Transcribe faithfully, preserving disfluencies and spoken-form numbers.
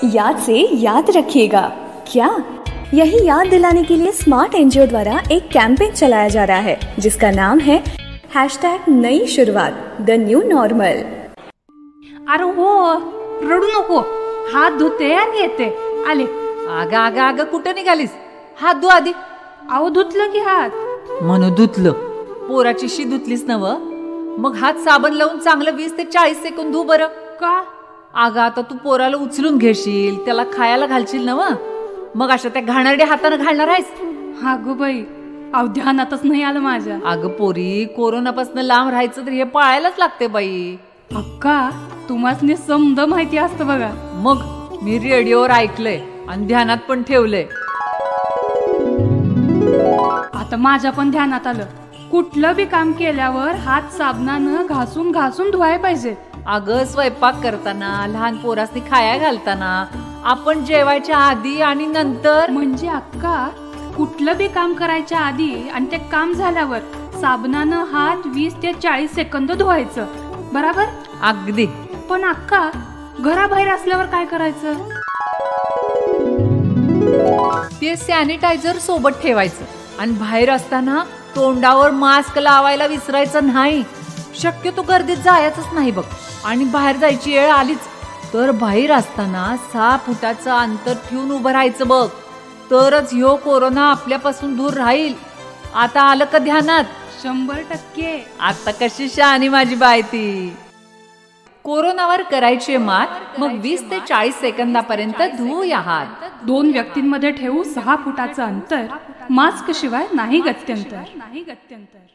याद से याद रखिएगा। क्या यही याद दिलाने के लिए स्मार्ट एनजीओ द्वारा एक कैंपेन चलाया जा रहा है जिसका नाम है हैशटैग नई शुरुआत द न्यू नॉर्मल। अरे हो, रडू नको, हात धुते आणि येते आले। आगा आगा आगा कुठं निघालीस? हात धु आधी। अहो धुतलं की हात। म्हणून धुतलं? पोराची शी धुतलीस नव? मग हात साबण लावून चांगलं वीस ते चाळीस सेकंद धु बरं। का? अगं आता तू पोराला उचलून घेशील, त्याला खायला घालशील ना, मग अशा त्या घाणेरड्या हाताने घालणार आहेस? हा गो बाई, अहो ध्यानातच नाही आलं माझ्या। अगं पोरी, कोरोनापासून लांब राहायचं तर हे पाळायलाच लागते बाई। अक्का तुम्हाला समज माहिती असतं बघा। मग मी रेडिओवर ऐकलंय आणि ध्यानात पण ठेवलंय। आता माझ्या पण ध्यानात आलं, कुठलं बी काम केल्यावर हात साबणानं घासून घासून धुवायला पाहिजे। अगं स्वयंपाक करताना, लहान पोरासनी खाया घालताना, आपण जेवायच्या आधी आणि नंतर, म्हणजे अक्का कुठलं बी काम करायच्या आधी आणि ते काम झाल्यावर साबणानं हात वीस ते चाळीस सेकंद धुवायचं, बरोबर? अगदी। पण अक्का घराबाहेर असल्यावर काय करायचं? ते सॅनिटायझर सोबत ठेवायचं आणि बाहेर असताना तोंडावर मास्क लावायला विसरायचं नाही। शक्यतो गर्दीत जायचंच नाही बघ। आणि बाहेर जायची वेळ आलीच तर बाहेर असताना सहा फुटाचं अंतर ठेवून उभं राहायचं बघ, तरच ह्यो कोरोना आपल्यापासून दूर राहील। आता आलं का ध्यानात? शंभर टक्के। आता कशी शहाणी माझी बाय ती। कोरोनावर करायचे मात, मग वीस ते चाळीस सेकंदापर्यंत धुवूया हात। दोन व्यक्तींमध्ये ठेवू सहा फुटाचं अंतर, मास्क शिवाय नाही गत्यंतर, नाही गत्यंतर।